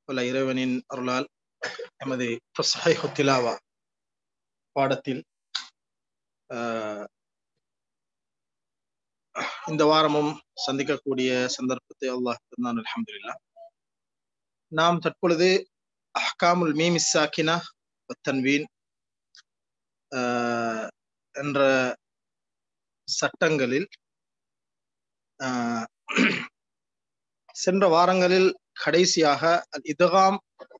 வல்ல இறைவனின் அருளால் எமது ஃபஸ்ஹு திலாவா பாடத்தில் இந்த வாரமும் சந்திக்கக்கூடிய சந்தர்ப்பத்தை அல்லாஹ் தந்தான். அல்ஹம்துலில்லாஹ். நாம் தற்பொழுது அஹ்காமுல் மீம் சாக்கினா தன்வீன் என்ற சட்டங்களில் சென்ற வாரங்களில் கடைசியாக அல் இத்காம்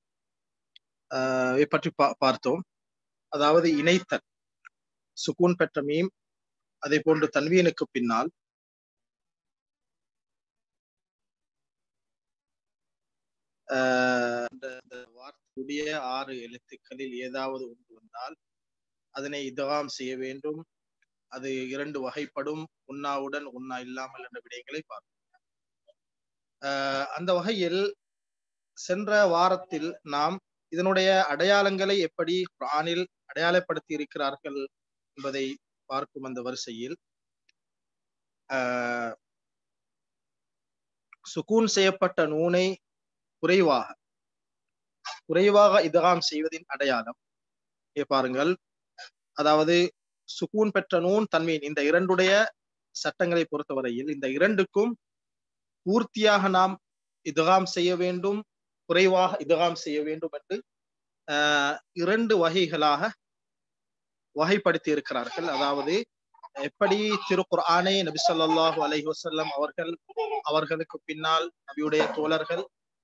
பற்றி பார்த்தோம். அதாவது இணைத்தல், சுக்கூன் பெற்ற மீம் அதே போன்று தன்வீனுக்கு பின்னால் வார்த்தையுடைய 6 எழுத்துக்களில் ஏதாவது ஒன்று வந்தால் அதனை இத்காம் செய்ய வேண்டும். அது 2 வகைப்படும், உன்னாவுடன் உன்னா இல்லாமல் என்ற விடயங்களை பார்ப்போம். அந்த வகையில் சென்ற வாரத்தில் நாம் இதனுடைய அடையாளங்களை எப்படி குர்ஆனில் அடையாளப்படுத்தி இருக்கிறார்கள் என்பதை பார்க்கும் அந்த வரிசையில் சுக்கூன் செய்யப்பட்ட நூனை குறைவாக இத்காம் செய்வதின் அடையாளம் பாருங்கள். அதாவது சுக்கூன் பெற்ற நூன் தன்வீன் இந்த இரண்டுடைய சட்டங்களை பொறுத்தவரையில் இந்த இரண்டுக்கும் பூர்த்தியாக நாம் இத்காம் செய்ய வேண்டும், குறைவாக இத்காம் செய்ய வேண்டும் என்று 2 வகைகளாக வகைப்படுத்தி இருக்கிறார்கள். அதாவது எப்படி திருக்குர்ஆனை நபி ஸல்லல்லாஹு அலைஹி வஸல்லம் அவர்களுக்கு பின்னால் நபியுடைய தோழர்கள்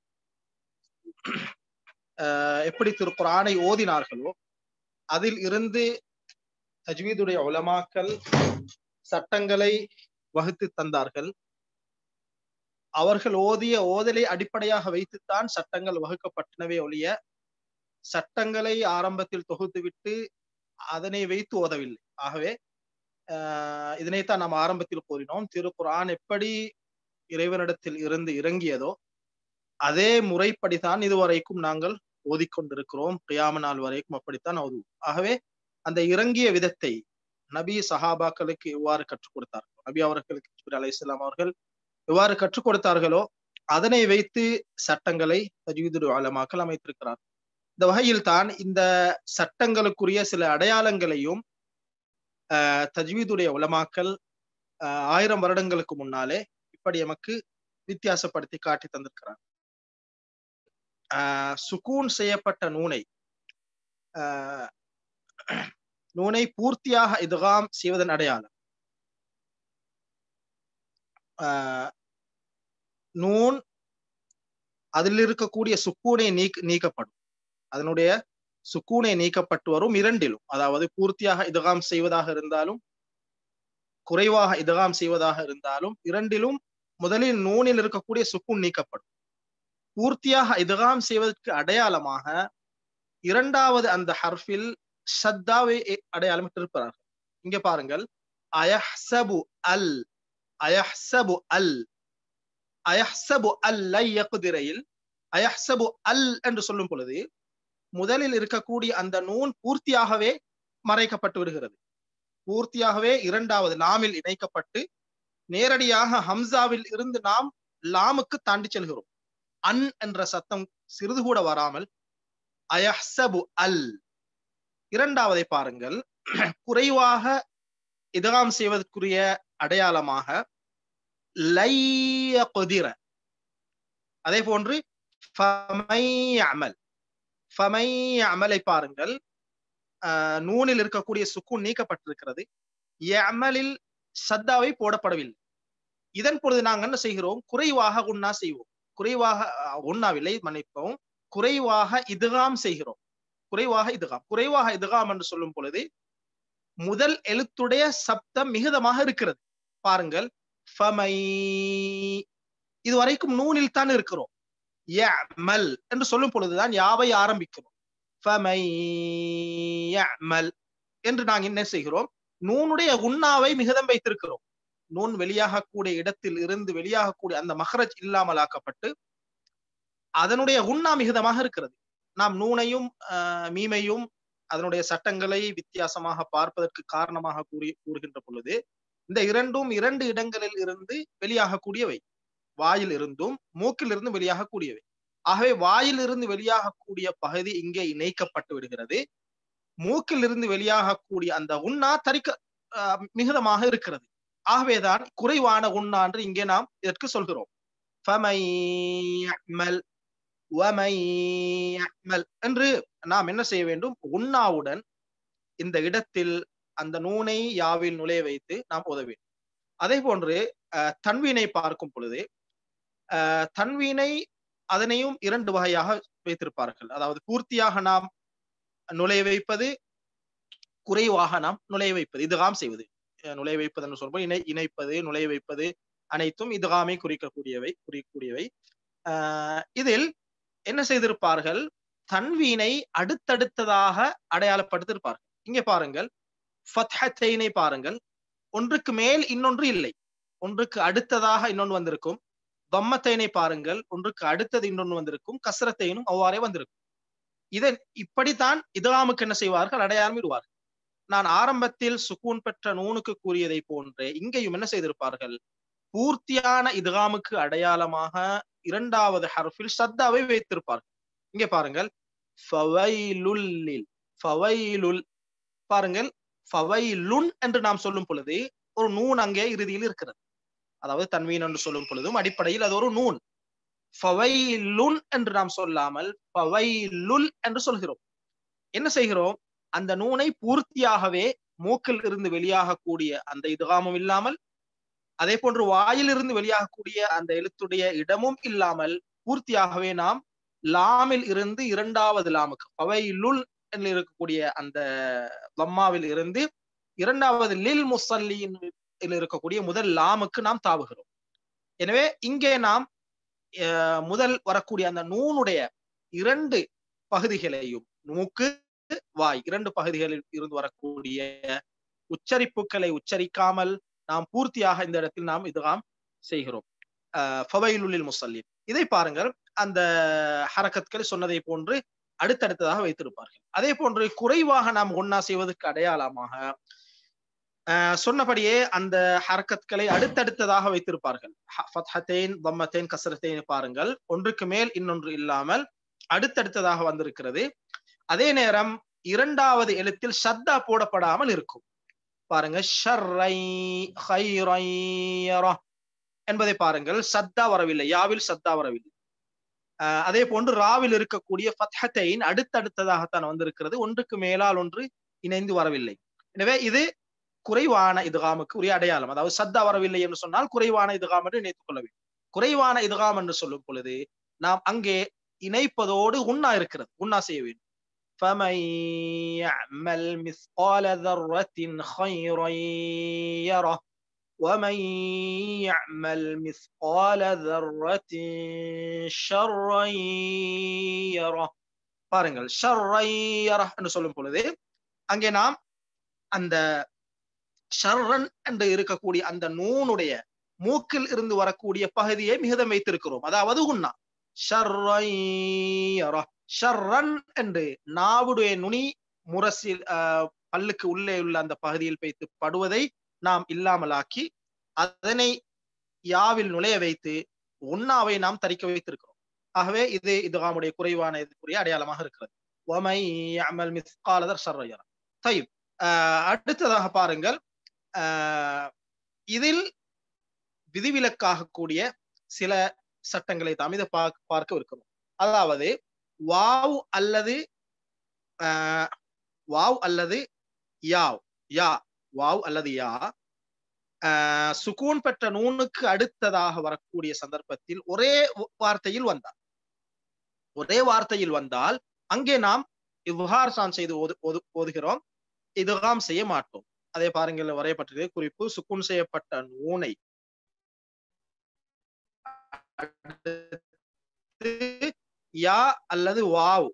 எப்படி திருக்குர்ஆனை ஓதினார்களோ அதில் இருந்து தஜ்வீதுடைய உலமாக்கள் சட்டங்களை வகுத்து தந்தார்கள். அவர்கள் ஓதிய ஓதலை அடிப்படையாக வைத்துத்தான் சட்டங்கள் வகுக்கப்பட்டனவே ஒழிய சட்டங்களை ஆரம்பத்தில் தொகுத்துவிட்டு அதனை வைத்து ஓதவில்லை. ஆகவே இதனைத்தான் நாம் ஆரம்பத்தில் கூறினோம். திருக்குர்ஆன் எப்படி இறைவனிடத்தில் இருந்து இறங்கியதோ அதே முறைப்படிதான் இதுவரைக்கும் நாங்கள் ஓதிக்கொண்டிருக்கிறோம். கியாம நாள் வரைக்கும் அப்படித்தான் ஓதுவோம். ஆகவே அந்த இறங்கிய விதத்தை நபி சஹாபாக்களுக்கு எவ்வாறு கற்றுக் கொடுத்தார்கள், நபி அவர்களுக்கு ஜிப்ரீல் அலைஹிஸ்ஸலாம் அவர்கள் எவ்வாறு கற்றுக் கொடுத்தார்களோ அதனை வைத்து சட்டங்களை தஜ்வீதுடைய உலமாக்கள் அமைத்திருக்கிறார். இந்த வகையில் தான் இந்த சட்டங்களுக்குரிய சில அடையாளங்களையும் தஜ்வீதுடைய உலமாக்கள் 1000 வருடங்களுக்கு முன்னாலே இப்படி எமக்கு வித்தியாசப்படுத்தி காட்டி தந்திருக்கிறார். சுக்கூன் செய்யப்பட்ட நூனை பூர்த்தியாக இத்காம் செய்வதன் அடையாளம் நூன் அதில் இருக்கக்கூடிய சுக்கூனை நீக்கப்படும். அதனுடைய சுக்கூனை நீக்கப்பட்டு வரும் இரண்டிலும், அதாவது பூர்த்தியாக இத்காம் செய்வதாக இருந்தாலும் குறைவாக இத்காம் செய்வதாக இருந்தாலும் இரண்டிலும் முதலில் நூனில் இருக்கக்கூடிய சுக்கூன் நீக்கப்படும். பூர்த்தியாக இத்காம் செய்வதற்கு அடையாளமாக இரண்டாவது அந்த ஹர்ஃபில் ஷத்தாவை அடையாளமிட்டிருக்கிறார்கள். இங்க பாருங்கள், அயஹ்ஸபு அல் அயஹ்ஸபு அல் அயஹ்ஸபு அல்ல யக்திரையில் அயஹ்ஸபு அல் என்று சொல்லும் பொழுது முதலில் இருக்கக்கூடிய அந்த நூன் பூர்த்தியாகவே மறைக்கப்பட்டு விடுகிறது. பூர்த்தியாகவே இரண்டாவது லாமில் இணைக்கப்பட்டு நேரடியாக ஹம்சாவில் இருந்து நாம் லாமுக்கு தாண்டி செல்கிறோம். அன் என்ற சத்தம் சிறிது கூட வராமல் அயஹ்ஸபு அல். இரண்டாவதை பாருங்கள், குறைவாக இத்காம் செய்வதற்குரிய அடையாளமாக லை யக்திர. அதே போன்று ஃபமை யஅமலை பாருங்கள், நூனில் இருக்கக்கூடிய சுக்கூன் நீக்கப்பட்டிருக்கிறது, யஅமலில் ஷத்தாவை போடப்படவில்லை. இதன் பொழுது நாங்கள் என்ன செய்கிறோம், குறைவாக உன்னா செய்வோம். குறைவாக உண்ணாவில்லை, மன்னிப்போம், குறைவாக இத்காம் செய்கிறோம். குறைவாக இத்காம் என்று சொல்லும் பொழுது முதல் எழுத்துடைய சப்தம் மிகுதமாக இருக்கிறது. பாருங்கள், ஃபமை இதுவரைக்கும் நூனில் தான் இருக்கிறோம். யஅமல் என்று சொல்லும் பொழுதுதான் யாவை ஆரம்பிக்கிறோம். ஃபமை யஅமல் என்று நாங்கள் என்ன செய்கிறோம், நூனுடைய உண்ணாவை மிகுதம் வைத்திருக்கிறோம். நூன் வெளியாகக்கூடிய இடத்தில் இருந்து வெளியாகக்கூடிய அந்த மஹ்ரஜ் இல்லாமல் ஆக்கப்பட்டு அதனுடைய உண்ணா மிகுதமாக இருக்கிறது. நாம் நூனையும் மீமையும் அதனுடைய சட்டங்களை வித்தியாசமாக பார்ப்பதற்கு காரணமாக கூறுகின்ற பொழுது இந்த இரண்டும் 2 இடங்களில் இருந்து வெளியாகக்கூடியவை, வாயில் இருந்தும் மூக்கில் இருந்தும் வெளியாகக்கூடியவை. ஆகவே வாயிலிருந்து வெளியாகக்கூடிய பகுதி இங்கே இணைக்கப்பட்டு விடுகிறது. மூக்கிலிருந்து வெளியாகக்கூடிய அந்த உண்ணா மிகுதமாக இருக்கிறது. ஆகவேதான் குறைவான உண்ணா என்று இங்கே நாம் இதற்கு சொல்கிறோம். என்று நாம் என்ன செய்ய வேண்டும்? உண்ணாவுடன் இந்த இடத்தில் அந்த நூனை யாவில் நுழைய வைத்து நாம் ஓத வேண்டும். அதே போன்று தன்வீனை பார்க்கும் பொழுது தன்வீனை அதனையும் இரண்டு வகையாக வைத்திருப்பார்கள். அதாவது பூர்த்தியாக நாம் நுழைய வைப்பது, குறைவாக நாம் நுழைய வைப்பது, இதுகாம் செய்வது. நுழைய வைப்பது என்று சொல்வோம். இணைப்பது, நுழைய வைப்பது அனைத்தும் இதுகாமை குறிக்கக்கூடியவை. இதில் என்ன செய்திருப்பார்கள்? தன்வீனை அடுத்தடுத்ததாக அடையாளப்படுத்திருப்பார்கள். இங்கே பாருங்கள், ஃபத்ஹத்தைனை பாருங்கள், ஒன்றுக்கு மேல் இன்னொன்று இல்லை, ஒன்றுக்கு அடுத்ததாக இன்னொன்று வந்திருக்கும். தம்மத்தைனை பாருங்கள், ஒன்றுக்கு அடுத்தது இன்னொன்று வந்திருக்கும். கஸ்ரத்தைனும் அவ்வாறே வந்திருக்கும். இதன் இப்படித்தான் இதுகாமுக்கு என்ன செய்வார்கள்? அடையாளம் இடுவார்கள். நான் ஆரம்பத்தில் சுக்கூன் பெற்ற நூனுக்கு கூறியதை போன்றே இங்கேயும் என்ன செய்திருப்பார்கள்? பூர்த்தியான இதுகாமுக்கு அடையாளமாக இரண்டாவது ஹர்ஃபில் ஷத்தாவை வைத்திருப்பார்கள். இங்கே பாருங்கள், பாருங்கள், ஃபவைலுன் என்று நாம் சொல்லும் பொழுது ஒரு நூன் அங்கே இறுதியில் இருக்கிறது. அதாவது தன்வீன் என்று சொல்லும் பொழுதும் அடிப்படையில் அது ஒரு நூன். ஃபவைலுன் என்று நாம் சொல்லாமல் ஃபவைலுல் என்று சொல்கிறோம். என்ன செய்கிறோம்? அந்த நூனை பூர்த்தியாகவே மூக்கில் இருந்து வெளியாகக்கூடிய அந்த இதுகாமும் இல்லாமல், அதே போன்று வாயிலிருந்து வெளியாகக்கூடிய அந்த எழுத்துடைய இடமும் இல்லாமல் பூர்த்தியாகவே நாம் லாமில் இருந்து இரண்டாவது லாமுக்கு ஃபவைலுல் என்று இருக்கக்கூடிய அந்த லம்மாவில் இருந்து இரண்டாவது லில் முஸல்லியின் இருக்கக்கூடிய முதல் லாமுக்கு நாம் தாவுகிறோம். எனவே இங்கே நாம் முதல் வரக்கூடிய அந்த நூனுடைய இரண்டு பகுதிகளையும், மூக்கு வாய் இரண்டு பகுதிகளில் இருந்து வரக்கூடிய உச்சரிப்புகளை உச்சரிக்காமல் நாம் பூர்த்தியாக இந்த இடத்தில் நாம் இதுகாம் செய்கிறோம். ஃபவைலுல் முஸல்லின், இதை பாருங்கள், அந்த ஹரக்கத்கள் சொன்னதை போன்று அடுத்தடுத்ததாக வைத்திருப்பார்கள். அதே போன்று குறைவாக நாம் ஒன்னா செய்வதற்கு அடையாளமாக சொன்னபடியே அந்த ஹரக்கத்களை அடுத்தடுத்ததாக வைத்திருப்பார்கள். ஃபத்ஹத்தைன், தம்மத்தைன், கஸ்ரத்தைன் பாருங்கள், ஒன்றுக்கு மேல் இன்னொன்று இல்லாமல் அடுத்தடுத்ததாக வந்திருக்கிறது. அதே நேரம் இரண்டாவது எழுத்தில் ஷத்தா போடப்படாமல் இருக்கும். பாருங்க, ஷர்ரை ஹைரை என்பதை பாருங்கள், சத்தா வரவில்லை, யாவில் சத்தா வரவில்லை. அதே போன்று ராவில் இருக்கக்கூடிய ஃபத்ஹத்தைன் அடுத்தடுத்ததாகத்தான் வந்திருக்கிறது, ஒன்றுக்கு மேலால் ஒன்று இணைந்து வரவில்லை. எனவே இது குறைவான இதுகாமுக்கு உரிய அடையாளம். அதாவது சத்தா வரவில்லை என்று சொன்னால் குறைவான இதுகாம் என்று நினைத்துக் கொள்ள வேண்டும். குறைவான இதுகாம் என்று சொல்லும் பொழுது நாம் அங்கே இணைப்பதோடு உண்ணா இருக்கிறது, உண்ணா செய்ய வேண்டும். فَمَن يَعْمَلْ مِثْقَالَ ذَرَّةٍ خَيْرًا يَرَهُ وَمَن يَعْمَلْ مِثْقَالَ ذَرَّةٍ شَرًّا يَرَهُ. பாருங்கள், ஷர்ரை யரஹ் என்று சொல்லும் பொழுது அங்கே நாம் அந்த ஷர்ரன் என்று இருக்கக்கூடிய அந்த நூனுடைய மூக்கில் இருந்து வரக்கூடிய பகுதியை மிகுதம் வைத்திருக்கிறோம். அதாவது உண்ணா ஷர்ரை யரஹ். ஷர்ரன் என்று நாவுடைய நுனி முரசில் பல்லுக்கு உள்ளே உள்ள அந்த பகுதியில் வைத்து படுவதை நாம் இல்லாமலாக்கி அதனை யாவில் நுழைய வைத்து உண்ணாவை நாம் தரிக்க வைத்திருக்கிறோம். ஆகவே இது இதுகாமுடைய குறைவான இதுக்குரிய அடையாளமாக இருக்கிறது. வமை அமல் மிஸ்காலதர் ஷர்ரையர. தயிப், அடுத்ததாக பாருங்கள், இதில் விதிவிலக்காக கூடிய சில சட்டங்களை தாம் இதை பார்க்க இருக்கிறோம். அதாவது வாவ் அல்லது யாவ், யா, வாவ் அல்லது யா சுகூன் பெற்ற நூனுக்கு அடுத்ததாக வரக்கூடிய சந்தர்ப்பத்தில் ஒரே வார்த்தையில் வந்தால் அங்கே நாம் இவ்ஹார் சான் செய்து ஓதுகிறோம், இதுகாம் செய்ய மாட்டோம். அதே பாருங்கள், வரையப்பட்டிருக்கிற குறிப்பு, சுக்கூன் செய்யப்பட்ட நூனை யா அல்லது வாவ்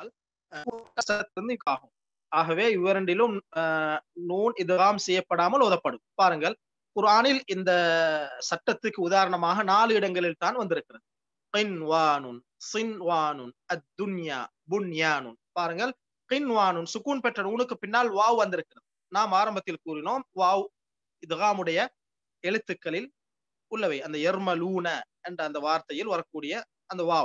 ஆகும். ஆகவே இவ்விரண்டிலும் நூன் இதுகாம் செய்யப்படாமல் ஓதப்படும். பாருங்கள், குர்ஆனில் இந்த சட்டத்துக்கு உதாரணமாக 4 இடங்களில் தான் வந்திருக்கிறது. கின்வானுன், சின்வானுன், அத்துன்யா, புன்யானுன். பாருங்கள், கின்வானுன் சுக்கூன் பெற்ற நூனுக்கு பின்னால் வாவ் வந்திருக்கிறது. நாம் ஆரம்பத்தில் கூறினோம், வாவ் இதுகாமுடைய எழுத்துக்களில் உள்ளவை. அந்த எர்மலூன என்ற அந்த வார்த்தையில் வரக்கூடிய அந்த வாவ்,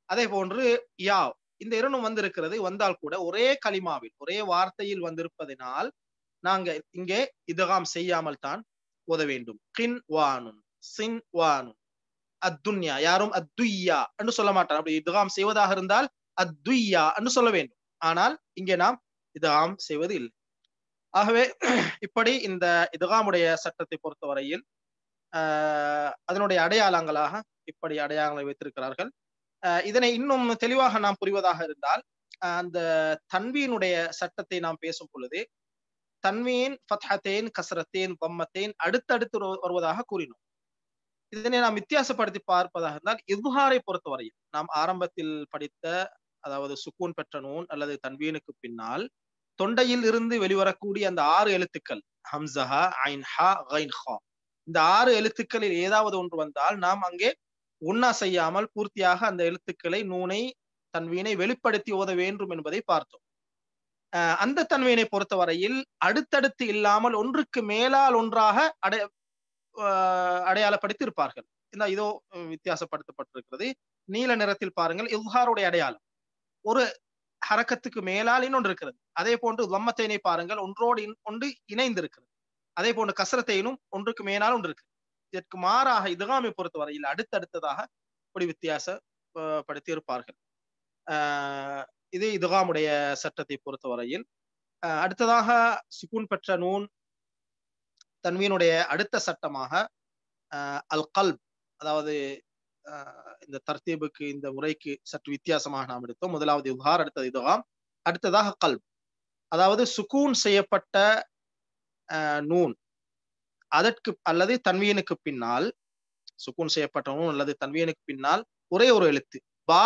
அதே போன்று யா, இந்த இரண்டும் வந்திருக்கிறது. வந்தால் கூட ஒரே கலிமாவில் ஒரே வார்த்தையில் வந்திருப்பதனால் நாங்க இங்கே இதகாம் செய்யாமல் தான் ஓத வேண்டும். கின் வானுன் சின் வானுன் அத்துன்யா, யாரும் அத்துய்யா என்று சொல்ல மாட்டார். அப்படி இதகாம் செய்வதாக இருந்தால் அத்துய்யா என்று சொல்ல வேண்டும். ஆனால் இங்கே நாம் இதகாம் செய்வது இல்லை. ஆகவே இப்படி இந்த இதகாமுடைய சட்டத்தை பொறுத்தவரையில் அதனுடைய அடையாளங்களாக இப்படி அடையாளங்களை வைத்திருக்கிறார்கள். இதனை இன்னும் தெளிவாக நாம் புரிவதாக இருந்தால் அந்த தன்வீனுடைய சட்டத்தை நாம் பேசும் பொழுது தன்வீன், ஃபத்ஹத்தேன், கஸ்ரத்தேன், தம்மத்தேன் அடுத்தடுத்து வருவதாக கூறினோம். இதனை நாம் வித்தியாசப்படுத்தி பார்ப்பதாக இருந்தால் இஸ்ஹாரை பொறுத்தவரையில் நாம் ஆரம்பத்தில் படித்த, அதாவது சுக்கூன் பெற்ற நூன் அல்லது தன்வீனுக்கு பின்னால் தொண்டையில் இருந்து வெளிவரக்கூடிய அந்த 6 எழுத்துக்கள் ஹம்ஸஹா, ஐன், ஹா, கைன், ஹா, இந்த 6 எழுத்துக்களில் ஏதாவது ஒன்று வந்தால் நாம் அங்கே உன்னா செய்யாமல் பூர்த்தியாக அந்த எழுத்துக்களை, நூனை, தன்வீனை வெளிப்படுத்தி ஓத வேண்டும் என்பதை பார்த்தோம். அந்த தன்வீனை பொறுத்தவரையில் அடுத்தடுத்து இல்லாமல் ஒன்றுக்கு மேலால் ஒன்றாக அடையாளப்படுத்தி இருப்பார்கள். இதோ வித்தியாசப்படுத்தப்பட்டிருக்கிறது. நீல நிறத்தில் பாருங்கள், இஸ்ஹாருடைய அடையாளம் ஒரு ஹரக்கத்துக்கு மேலால் இன்னொன்று இருக்கிறது. அதே போன்று லம்மத்தைனை பாருங்கள், ஒன்றோடு ஒன்று இணைந்திருக்கிறது. அதே போன்று கஸ்ரத்தைனும் ஒன்றுக்கு மேலால் ஒன்று இருக்கு. இதற்கு மாறாக இத்காமை பொறுத்தவரையில் அடுத்தடுத்ததாக இப்படி வித்தியாசப்படுத்தி இருப்பார்கள். இது இத்காமுடைய சட்டத்தை பொறுத்தவரையில். அடுத்ததாக சுக்கூன் பெற்ற நூன் தன்வீனுடைய அடுத்த சட்டமாக அல் கல்ப், அதாவது இந்த தர்த்தீபுக்கு, இந்த முறைக்கு சற்று வித்தியாசமாக நாம் எடுத்தோம். முதலாவது இஸ்ஹார், அடுத்தது இத்காம், அடுத்ததாக கல்ப். அதாவது சுக்கூன் செய்யப்பட்ட நூன் அதற்கு அல்லது தன்வீனுக்கு பின்னால், சுக்கூன் செய்யப்பட்ட நூன் அல்லது தன்வீனுக்கு பின்னால் ஒரே ஒரு எழுத்து பா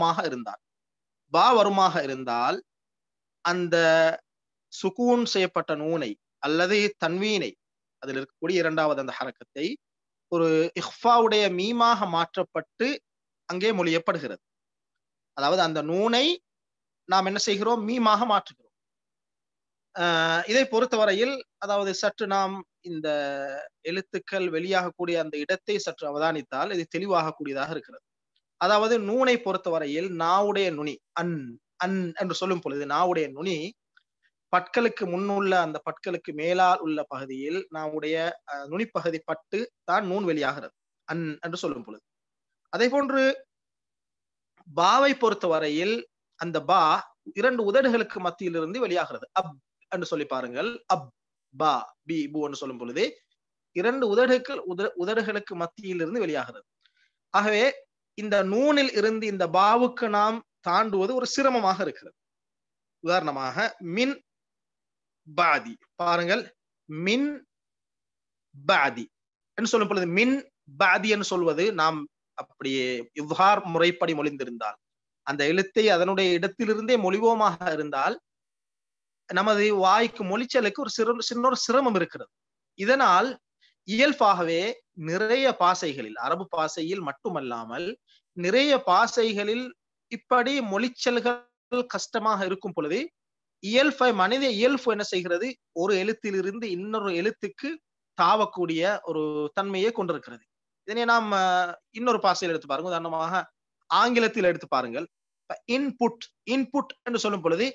வருமாக இருந்தால் அந்த சுக்கூன் செய்யப்பட்ட நூனை அல்லது தன்வீனை, அதில் இருக்கக்கூடிய இரண்டாவது அந்த ஹரக்கத்தை ஒரு இஹ்ஃபாவுடைய மீமாக மாற்றப்பட்டு அங்கே மொழியப்படுகிறது. அதாவது அந்த நூனை நாம் என்ன செய்கிறோம், மீமாக மாற்றுகிறோம். இதை பொறுத்தவரையில் அதாவது சற்று நாம் இந்த எழுத்துக்கள் வெளியாகக்கூடிய அந்த இடத்தை சற்று அவதானித்தால் இது தெளிவாகக்கூடியதாக இருக்கிறது. அதாவது நூனை பொறுத்தவரையில் நாவுடைய நுனி அன் அன் என்று சொல்லும் பொழுது நாவுடைய நுனி பற்களுக்கு முன்னுள்ள அந்த பற்களுக்கு மேலால் உள்ள பகுதியில் நாவுடைய நுனிப்பகுதி பட்டு தான் நூன் வெளியாகிறது அன் என்று சொல்லும் பொழுது. அதே போன்று பாவை பொறுத்தவரையில் அந்த பா 2 உதடுகளுக்கு மத்தியில் இருந்து வெளியாகிறது. அப் என்று சொல்லி பாருங்கள், அப் பா பி பூ என்று சொல்லும் பொழுது 2 உதடுகளுக்கு மத்தியில் இருந்து வெளியாகிறது. ஆகவே இந்த நூனில் இருந்து இந்த பாவுக்கு நாம் தாண்டுவது ஒரு சிரமமாக இருக்கிறது. உதாரணமாக மின் பாதி பாருங்கள், மின் பாதி என்று சொல்லும் பொழுது மின் பாதி என்று சொல்வது நாம் அப்படியே இவ்ஹார் முறைப்படி மொழிந்திருந்தால், அந்த எழுத்தை அதனுடைய இடத்திலிருந்தே மொழிவோமாக இருந்தால் நமது வாய்க்கு மொழிச்சலுக்கு ஒரு சின்ன சிரமம் இருக்கிறது. இதனால் இயல்பாகவே நிறைய பாசைகளில், அரபு பாசையில் மட்டுமல்லாமல் நிறைய பாசைகளில் இப்படி மொழிச்சல்கள் கஷ்டமாக இருக்கும் பொழுது மனித இயல்பு என்ன செய்கிறது, ஒரு எழுத்திலிருந்து இன்னொரு எழுத்துக்கு தாவக்கூடிய ஒரு தன்மையை கொண்டிருக்கிறது. இதனை நாம் இன்னொரு பாசையில் எடுத்து பாருங்க. உதாரணமாக ஆங்கிலத்தில் எடுத்து பாருங்கள். இன்புட் இன்புட் என்று சொல்லும் பொழுது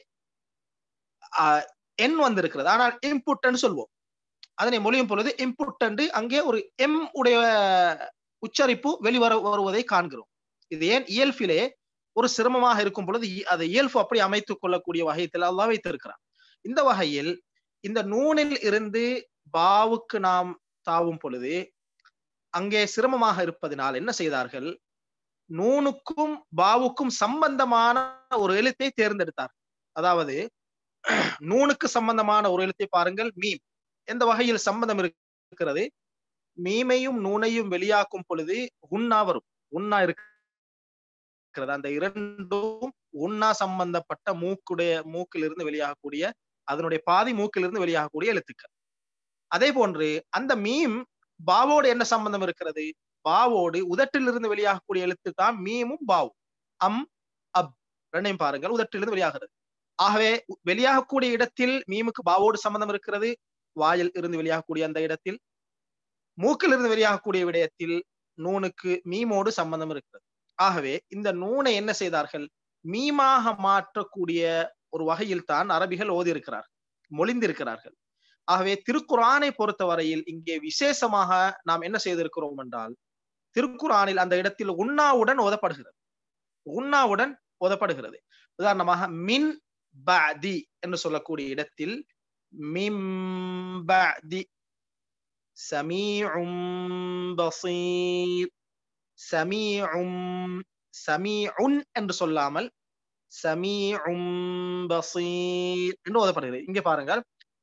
என் வந்திருக்கிறது, ஆனால் இன்புட் என்று சொல்வோம். அதனை மொழியும் பொழுது இன்புட் என்று அங்கே ஒரு எம் உடைய உச்சரிப்பு வருவதை காண்கிறோம். இது ஏன் இயல்பிலே ஒரு சிரமமாக இருக்கும் பொழுது அதை இயல்பு அப்படி அமைத்துக் கொள்ளக்கூடிய வகையில் அல்லாஹ் வைத்திருக்கிறார். இந்த வகையில் இந்த நூனில் இருந்து பாவுக்கு நாம் தாவும் பொழுது அங்கே சிரமமாக இருப்பதனால் என்ன செய்தார்கள், நூனுக்கும் பாவுக்கும் சம்பந்தமான ஒரு எழுத்தை தேர்ந்தெடுத்தார். அதாவது நூனுக்கு சம்பந்தமான ஒரு எழுத்தை பாருங்கள், மீம். எந்த வகையில் சம்பந்தம் இருக்கிறது, மீமையும் நூனையும் வெளியாக்கும் பொழுது உன்னா வரும், உன்னா இருக்கிறது. அந்த இரண்டும் உன்னா சம்பந்தப்பட்ட மூக்கிலிருந்து வெளியாகக்கூடிய, அதனுடைய பாதி மூக்கிலிருந்து வெளியாகக்கூடிய எழுத்துக்கள். அதே போன்று அந்த மீம் பாவோடு என்ன சம்பந்தம் இருக்கிறது, பாவோடு உதட்டிலிருந்து வெளியாகக்கூடிய எழுத்து தான் மீமும் பாவும். அம் அப் ரெண்டையும் பாருங்கள், உதட்டிலிருந்து வெளியாகிறது. ஆகவே வெளியாகக்கூடிய இடத்தில் மீமுக்கு பாவோடு சம்பந்தம் இருக்கிறது, வாயில் இருந்து வெளியாகக்கூடிய அந்த இடத்தில். மூக்கில் இருந்து வெளியாகக்கூடிய விடயத்தில் நூனுக்கு மீமோடு சம்பந்தம் இருக்கிறது. ஆகவே இந்த நூனை என்ன செய்தார்கள், மீமாக மாற்றக்கூடிய ஒரு வகையில் தான் அரபிகள் ஓதியிருக்கிறார்கள், மொழிந்திருக்கிறார்கள். ஆகவே திருக்குர்ஆனை பொறுத்தவரையில் இங்கே விசேஷமாக நாம் என்ன செய்திருக்கிறோம் என்றால், திருக்குர்ஆனில் அந்த இடத்தில் உன்னாவுடன் ஓதப்படுகிறது, உன்னாவுடன் ஓதப்படுகிறது. உதாரணமாக மின் பஅதி என்று சொல்லக்கூடிய இடத்தில் மிம் பஅதி சமீஉம் பஸீர், சமீஉம் சமீஉன் என்று சொல்லாமல் சமீஉம் பஸீர் என்று ஓதப்படுகிறது. இங்கே பாருங்கள்,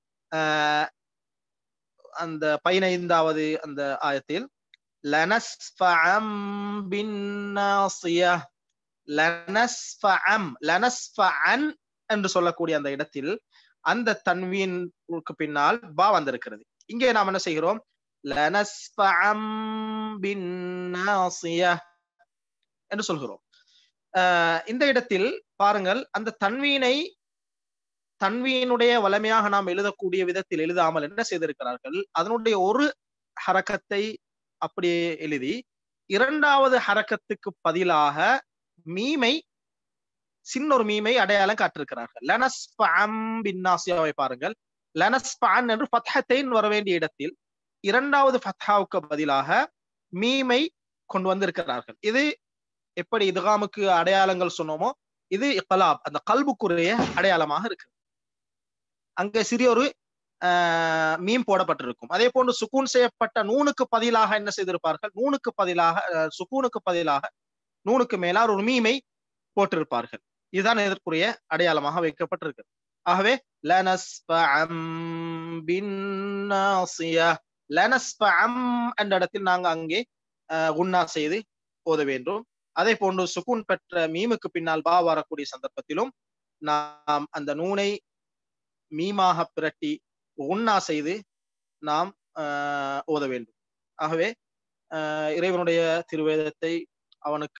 அந்த 15வது அந்த ஆயத்தில் லனஸ்ஃபஅம் பின்னாசியஹ், லனஸ்ஃபஅம் லனஸ்ஃபஅன் என்று சொல்லக்கூடிய அந்த இடத்தில் அந்த தன்வீனுக்கு பின்னால் பா வந்திருக்கிறது. இங்கே நாம் என்ன செய்கிறோம், லனஸ்ஃபஅம் பின்னாசியஹ் என்று சொல்கிறோம். இந்த இடத்தில் பாருங்கள், அந்த தன்வீனுடைய வலிமையாக நாம் எழுதக்கூடிய விதத்தில் எழுதாமல் என்ன செய்திருக்கிறார்கள், அதனுடைய ஒரு ஹரக்கத்தை அப்படியே எழுதி இரண்டாவது ஹரக்கத்துக்கு பதிலாக மீமை, சின்னொரு மீமை அடையாளம் காட்டிருக்கிறார்கள். லனஸ்ஃபஅம் பின்னாசியாவை பாருங்கள், லனஸ்ஃபஅன் என்று ஃபத்ஹத்தைன் வர வேண்டிய இடத்தில் இரண்டாவது ஃபத்ஹாவுக்கு பதிலாக மீமை கொண்டு வந்திருக்கிறார்கள். இது எப்படி இத்காமுக்கு அடையாளங்கள் சொன்னோமோ, இது இக்லாப், அந்த கல்புக்குரிய அடையாளமாக இருக்கு. அங்கே சிறிய ஒரு மீம் போடப்பட்டிருக்கும். அதே போன்று சுக்கூன் செய்யப்பட்ட நூனுக்கு பதிலாக என்ன செய்திருப்பார்கள், நூனுக்கு பதிலாக சுக்கூனுக்கு பதிலாக நூனுக்கு மேலார் ஒரு மீமை போட்டிருப்பார்கள். இதுதான் இதற்குரிய அடையாளமாக வைக்கப்பட்டிருக்கு. ஆகவே லனஸ்ஃபஅம் பின்னாசியஹ், லனஸ்ஃபஅம் என்ற இடத்தில் நாங்க அங்கே குன்னா செய்து ஓத வேண்டும். அதே போன்று சுக்கூன் பெற்ற மீமுக்கு பின்னால் பா வரக்கூடிய சந்தர்ப்பத்திலும் நாம் அந்த நூனை மீமாக பிரட்டி உன்னா செய்து நாம் ஓத வேண்டும். ஆகவே இறைவனுடைய திருவேதத்தை அவனுக்கு